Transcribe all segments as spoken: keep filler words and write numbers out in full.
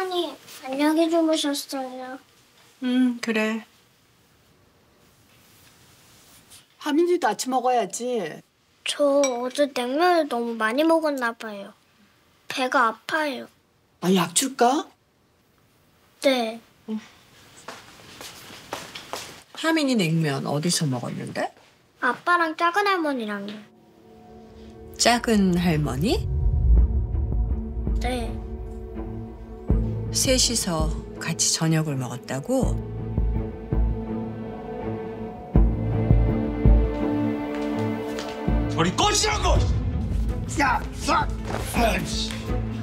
할머니 안녕히 주무셨어요. 음, 그래. 하민이도 아침 먹어야지. 저 어제 냉면을 너무 많이 먹었나 봐요. 배가 아파요. 아, 약 줄까? 네. 하민이 냉면 어디서 먹었는데? 아빠랑 작은 할머니랑요. 작은 할머니? 네. 셋이서 같이 저녁을 먹었다고? 저리 꺼지라고! 야, 쏴! 아이씨.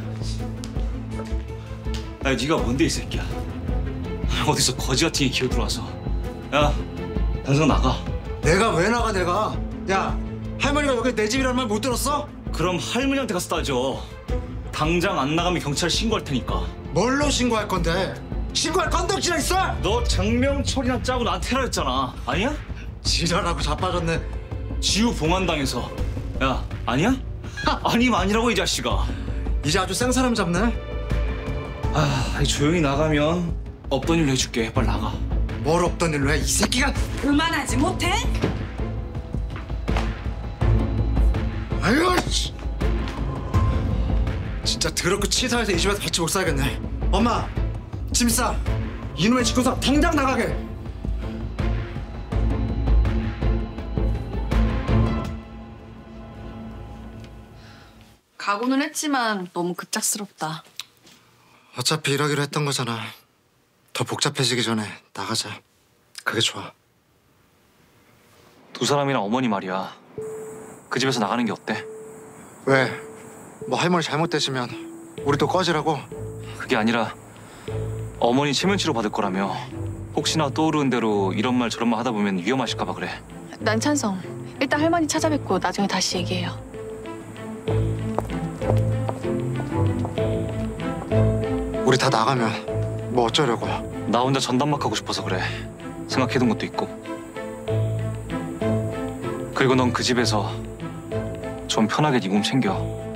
야, 네가 뭔데 이 새끼야? 어디서 거지 같은 게 기어들어와서? 야, 당장 나가. 내가 왜 나가 내가? 야, 할머니가 여기 내 집이라는 말 못 들었어? 그럼 할머니한테 가서 따져. 당장 안 나가면 경찰에 신고할 테니까. 뭘로 신고할 건데? 신고할 건덕지나 있어? 너 장명철이나 짜고 나한테 테러했잖아. 아니야? 지랄하고 자빠졌네. 지우 봉안당해서. 야, 아니야? 아니면 아니라고 이 자식아. 이제 아주 생사람 잡네. 아, 조용히 나가면 없던 일로 해줄게. 빨리 나가. 뭘 없던 일로 해, 이 새끼가. 그만하지 못해? 아유, 씨. 진짜 더럽고 치사해서 이 집에서 같이 못 살겠네. 엄마, 짐 싸. 이놈의 집구석 당장 나가게. 각오는 했지만 너무 급작스럽다. 어차피 이러기로 했던 거잖아. 더 복잡해지기 전에 나가자. 그게 좋아. 두 사람이랑 어머니 말이야. 그 집에서 나가는 게 어때? 왜? 뭐 할머니 잘못되시면 우리도 꺼지라고? 그게 아니라 어머니 체면 치료 받을 거라며. 혹시나 떠오르는 대로 이런 말 저런 말 하다 보면 위험하실까 봐 그래. 난 찬성. 일단 할머니 찾아뵙고 나중에 다시 얘기해요. 우리 다 나가면 뭐 어쩌려고? 나 혼자 전담막 하고 싶어서 그래. 생각해둔 것도 있고. 그리고 넌 그 집에서 좀 편하게 네 몸 챙겨.